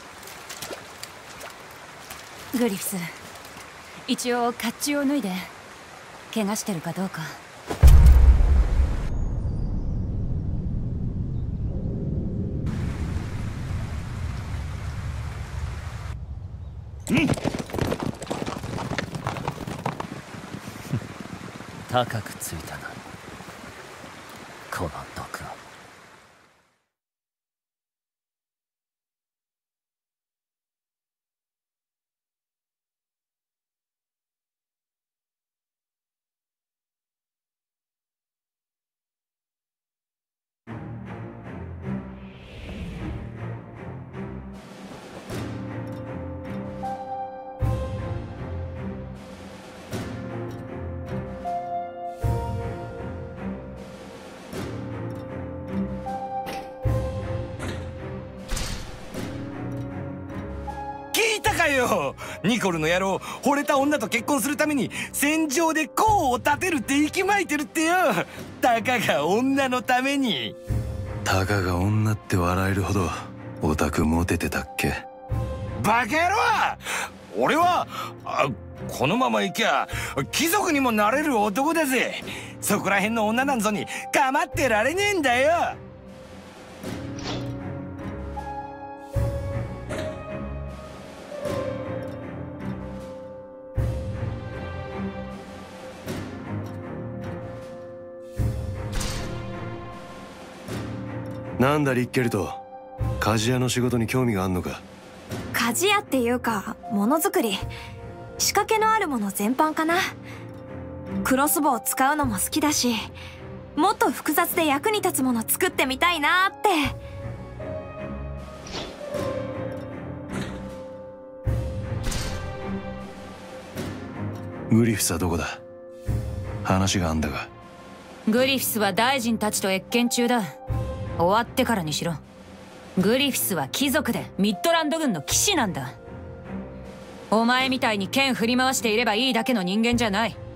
H: グリフィス、一応甲冑を脱いで。怪我してるかどうか。
E: 高くついたな、この毒は。
A: かよ。ニコルの野郎、惚れた女と結婚するために戦場で功を立てるって息巻いてるってよ。たかが女のために。
D: たかが女って笑えるほどオタクモテてたっけ？
A: バカ野郎！俺はあこのまま行きゃ貴族にもなれる男だぜ。そこら辺の女なんぞに構ってられねえんだよ。
D: なんだリッケルト、鍛冶屋の仕事に興味があんのか？
C: 鍛冶屋っていうかものづくり、仕掛けのあるもの全般かな。クロスボウを使うのも好きだし、もっと複雑で役に立つもの作ってみたいなーって。
D: グリフィスはどこだ？話があんだが。
H: グリフィスは大臣たちと謁見中だ。終わってからにしろ。グリフィスは貴族でミッドランド軍の騎士なんだ。お前みたいに剣振り回していればいいだけの人間じゃない。